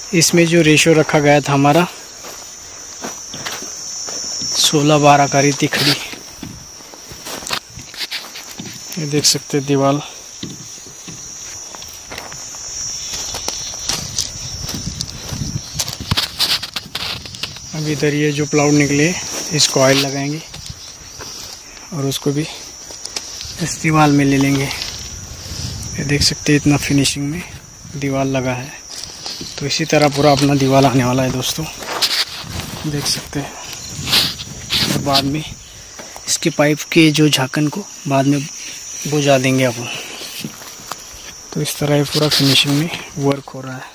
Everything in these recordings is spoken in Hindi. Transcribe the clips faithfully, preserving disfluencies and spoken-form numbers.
इसमें जो रेशो रखा गया था हमारा सोलह बारह का रीति खड़ी। ये देख सकते हैं दीवार। अभी इधर ये जो प्लाउड निकले इसको ऑयल लगाएंगे और उसको भी इस दीवार में ले लेंगे। ये देख सकते हैं इतना फिनिशिंग में दीवार लगा है। तो इसी तरह पूरा अपना दीवार आने वाला है दोस्तों, देख सकते हैं। और बाद में इसके पाइप के जो झाकन को बाद में बुझा देंगे अपन। तो इस तरह ये पूरा फिनिशिंग में वर्क हो रहा है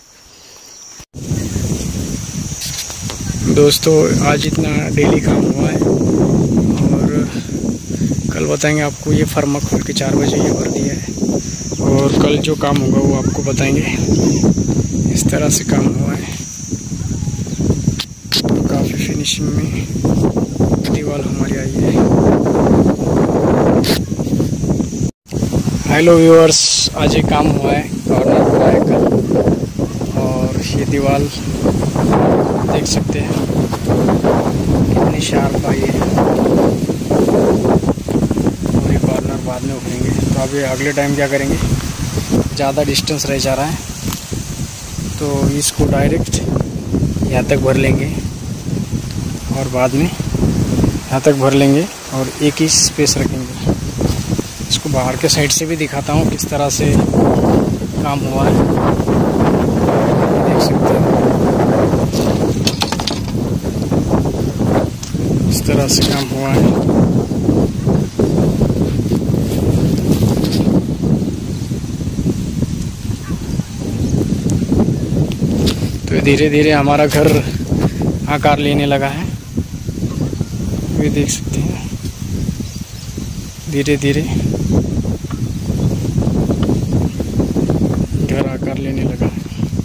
दोस्तों। आज इतना डेली काम हुआ है और कल बताएंगे आपको। ये फर्मा खोल के चार बजे ये भर दिया है और कल जो काम होगा वो आपको बताएंगे। इस तरह से काम हुआ है। तो काफ़ी फिनिशिंग में दीवार हमारी आई है। हेलो व्यूअर्स, आज ये काम हुआ है कॉर्नर हुआ है कल। और ये दीवार देख सकते हैं कितनी शार्प आई है। और ये कॉर्नर बाद में उभरेंगे। तो अभी अगले टाइम क्या करेंगे, ज़्यादा डिस्टेंस रह जा रहा है तो इसको डायरेक्ट यहाँ तक भर लेंगे और बाद में यहाँ तक भर लेंगे और एक ही स्पेस रखेंगे। इसको बाहर के साइड से भी दिखाता हूँ किस तरह से काम हुआ है, देख सकते हैं। इस तरह से काम हुआ है। तो धीरे धीरे हमारा घर आकार लेने लगा है। ये देख सकते हैं धीरे धीरे घर आकार लेने लगा है।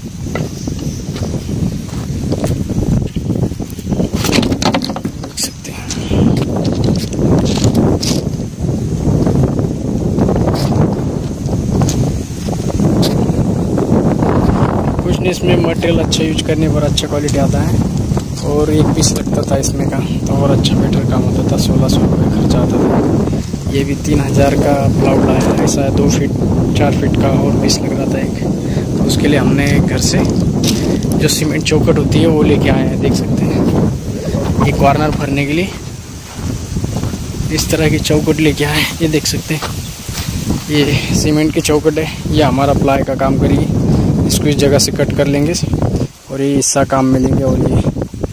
देख सकते हैं कुछ नहीं, इसमें मटेरियल अच्छा यूज करने पर अच्छा क्वालिटी आता है। और एक पीस लगता था इसमें का तो और अच्छा बेटर काम होता था। सोलह सौ रुपये खर्चा आता था। ये भी तीन हज़ार का प्लाउड लाया। ऐसा दो फीट चार फीट का और पीस लग रहा था एक। तो उसके लिए हमने घर से जो सीमेंट चौखट होती है वो लेके आए हैं। देख सकते हैं ये कॉर्नर भरने के लिए इस तरह की चौखट लेके आए हैं। ये देख सकते हैं ये सीमेंट की चौखट है। ये हमारा प्लाई का काम करेगी। इसको इस जगह से कट कर लेंगे और ये हिस्सा काम में लेंगे। और ये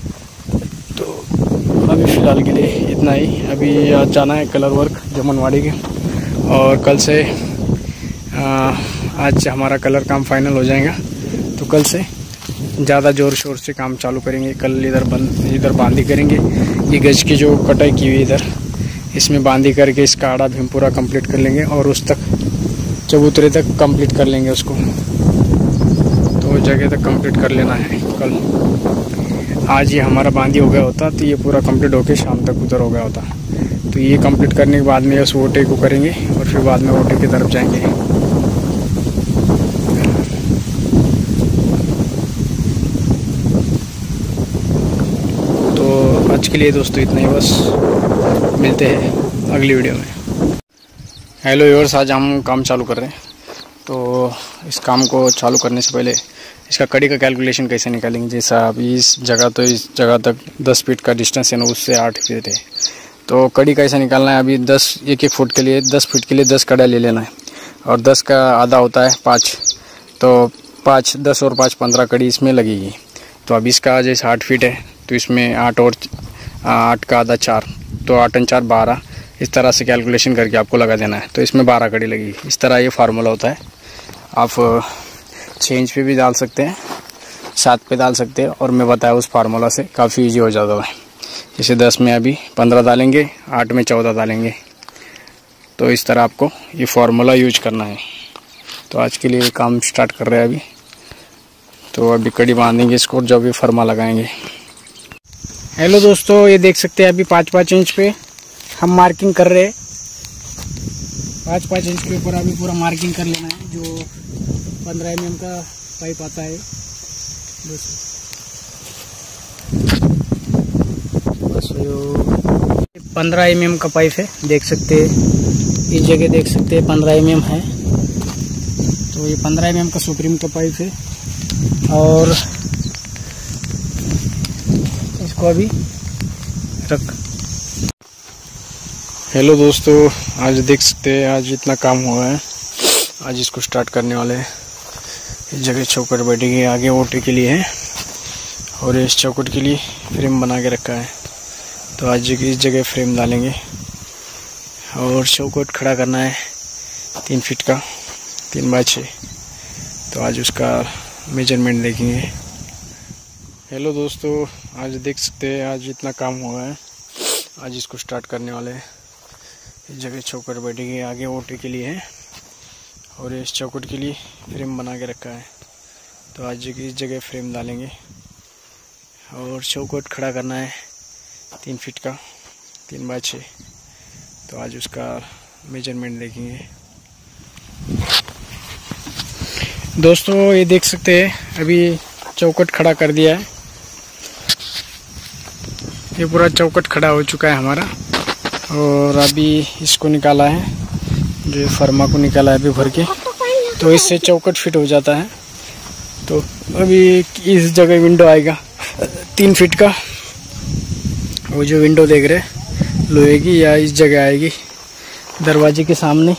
अभी फ़िलहाल के लिए इतना ही। अभी आज जाना है कलर वर्क जमनवाड़ी के और कल से आ, आज हमारा कलर काम फाइनल हो जाएगा। तो कल से ज़्यादा ज़ोर शोर से काम चालू करेंगे। कल इधर बंद इधर बांधी करेंगे। ये गज की जो कटाई की हुई इधर इसमें बांधी करके इसका आड़ा भी पूरा कंप्लीट कर लेंगे और उस तक चबूतरे तक कंप्लीट कर लेंगे उसको। तो जगह तक कंप्लीट कर लेना है कल। आज ये हमारा बांधी हो गया होता तो ये पूरा कंप्लीट होके शाम तक उधर हो गया होता। तो ये कंप्लीट करने के बाद में उस वोटे को करेंगे और फिर बाद में वोटे की तरफ जाएंगे। तो आज के लिए दोस्तों इतना ही बस। मिलते हैं अगली वीडियो में। हेलो व्यूअर्स, आज हम काम चालू कर रहे हैं। तो इस काम को चालू करने से पहले इसका कड़ी का कैलकुलेशन कैसे निकालेंगे। जैसा अभी इस जगह तो इस जगह तक दस फीट का डिस्टेंस है ना, उससे आठ फीट है। तो कड़ी कैसे निकालना है, अभी दस एक एक फुट के लिए दस फीट के लिए दस कड़ा ले लेना है और दस का आधा होता है पाँच। तो पाँच दस और पाँच पंद्रह कड़ी इसमें लगेगी। तो अब इसका जैसे आठ फीट है तो इसमें आठ और आठ का आधा चार, तो आठ और चार बारह। इस तरह से कैलकुलेशन करके आपको लगा देना है। तो इसमें बारह कड़ी लगेगी। इस तरह ये फार्मूला होता है। आप छः इंच पे भी डाल सकते हैं, सात पे डाल सकते हैं और मैं बताया उस फार्मूला से काफ़ी इजी हो जाता है। जैसे दस में अभी पंद्रह डालेंगे, आठ में चौदह डालेंगे। तो इस तरह आपको ये फार्मूला यूज करना है। तो आज के लिए काम स्टार्ट कर रहे हैं अभी। तो अभी कड़ी बांधेंगे इसको और जब भी फर्मा लगाएंगे। हेलो दोस्तों, ये देख सकते हैं अभी पाँच पाँच इंच पे हम मार्किंग कर रहे हैं। पाँच पाँच इंच के ऊपर अभी पूरा मार्किंग कर लेना है। जो पंद्रह एम एम का पाइप आता है पंद्रह एम एम का पाइप है, देख सकते हैं इस जगह, देख सकते हैं पंद्रह एम एम है। तो ये पंद्रह एम एम का सुप्रीम का पाइप है और इसको अभी रख। हेलो दोस्तों, आज देख सकते हैं आज इतना काम हुआ है। आज इसको स्टार्ट करने वाले हैं। इस जगह चौकट बैठेगी, आगे ओटे के लिए है और इस चौकट के लिए फ्रेम बना के रखा है। तो आज इस जगह फ्रेम डालेंगे और चौकट खड़ा करना है तीन फीट का, तीन बाय छः। तो आज उसका मेजरमेंट देखेंगे। हेलो दोस्तों, आज देख सकते हैं आज इतना काम हुआ है। आज इसको स्टार्ट करने वाले हैं। इस जगह चौकट बैठेगी, आगे ओटे के लिए है और इस चौकट के लिए फ्रेम बना के रखा है। तो आज इस जगह फ्रेम डालेंगे और चौकट खड़ा करना है तीन फीट का, तीन बाय छः। तो आज उसका मेजरमेंट देखेंगे। दोस्तों ये देख सकते हैं अभी चौकट खड़ा कर दिया है। ये पूरा चौकट खड़ा हो चुका है हमारा और अभी इसको निकाला है, जो फर्मा को निकाला है अभी भर के। तो इससे चौकट फिट हो जाता है। तो अभी इस जगह विंडो आएगा तीन फीट का, वो जो विंडो देख रहे लोहे की, या इस जगह आएगी दरवाजे के सामने।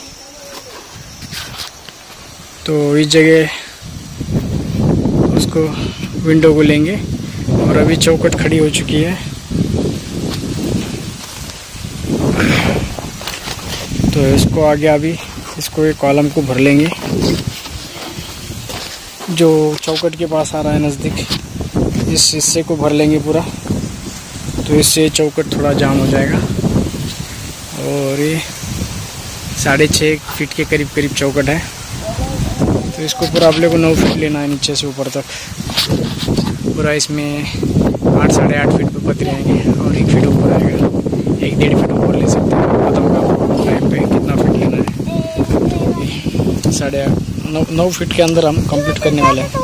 तो इस जगह उसको विंडो को लेंगे और अभी चौकट खड़ी हो चुकी है। तो इसको आगे अभी इसको एक कॉलम को भर लेंगे जो चौकट के पास आ रहा है नज़दीक। इस हिस्से को भर लेंगे पूरा, तो इससे चौकट थोड़ा जाम हो जाएगा। और ये साढ़े छः फीट के करीब करीब चौकट है। तो इसको पूरा आप लोग को नौ फीट लेना है नीचे से ऊपर तक पूरा। इसमें आठ साढ़े आठ फीट पे पतरे आएंगे और एक फीट ऊपर आएगा, एक डेढ़ फीट ऊपर ले सकते हैं। बताऊँगा आपको टाइम पे कितना फीट लेना है। साढ़े नौ नौ फीट के अंदर हम कंप्लीट करने वाले हैं।